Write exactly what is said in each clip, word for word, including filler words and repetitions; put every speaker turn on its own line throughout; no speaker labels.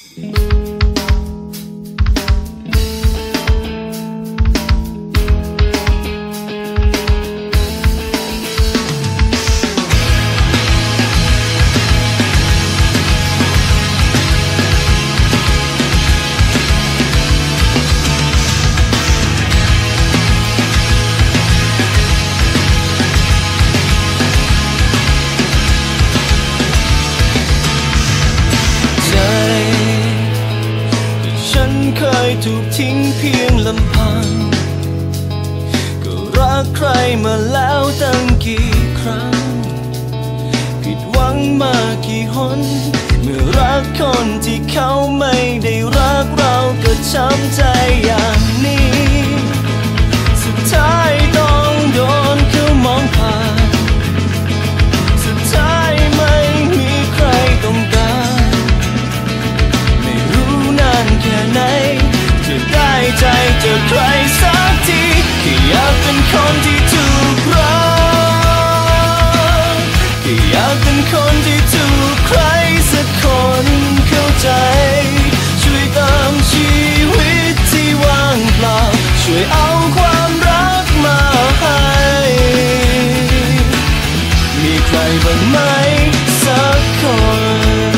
เคยถูกทิ้งเพียงลำพังก็รักใครมาแล้วตั้งกี่ครั้งผิดหวังมากี่หนเมื่อรักคนที่เขาไม่ได้รักเราก็ช้ำใจอย่างนี้สุดท้ายต้องโดนเขามองผ่านสุดท้ายไม่มีใครต้องการไม่รู้นานแค่ไหนจะได้ใจเจอใครสักทีแค่อยากเป็นคนที่ถูกรักแค่อยากเป็นคนที่ถูกใครสักคนเข้าใจช่วยเติมชีวิตที่ว่างเปล่าช่วยเอาความรักมาให้มีใครบ้างไหมสักคน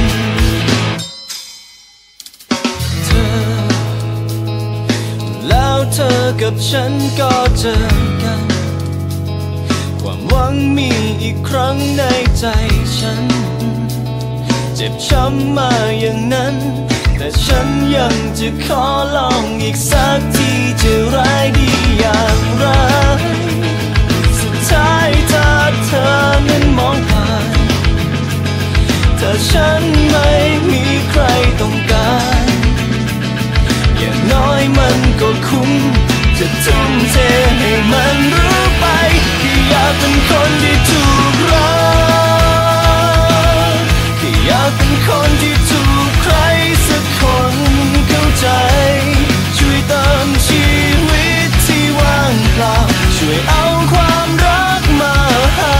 แล้วเธอกับฉันก็เจอกันความหวังมีอีกครั้งในใจฉันเจ็บช้ำมาอย่างนั้นแต่ฉันยังจะขอลองอีกสักทีจะร้ายดีอย่างไรสุดท้ายถ้าเธอนั้นมองผ่านถ้าฉันไม่มีใครต้องการอย่างน้อยมันก็คุ้มจะทุ่มเทให้มันรู้ไปแค่อยากเป็นคนที่ถูกรักแค่อยากเป็นคนที่ถูกใครสักคนเข้าใจช่วยเติมชีวิตที่ว่างเปล่าช่วยเอาความรักมาให้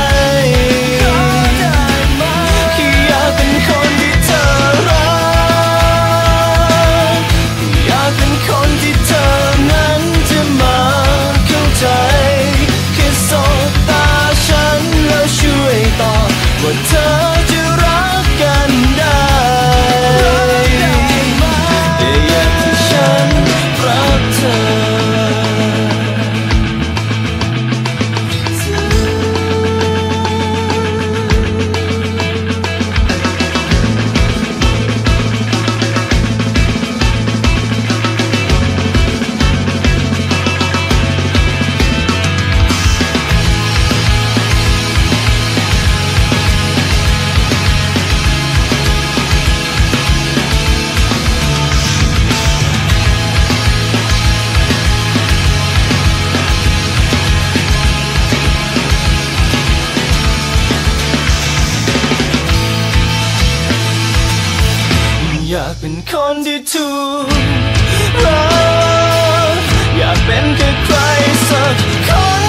แค่อยากเป็นคนที่เธอรักอยากเป็นคนที่เธอนั้นจะมาเข้าใจแค่สบตาฉันแล้วช่วยตอบว่าเธอจะรักกันได้แต่อย่างที่ฉันรักเธออยากเป็นคนที่ถูกรักอยากเป็นแค่ใครสักคน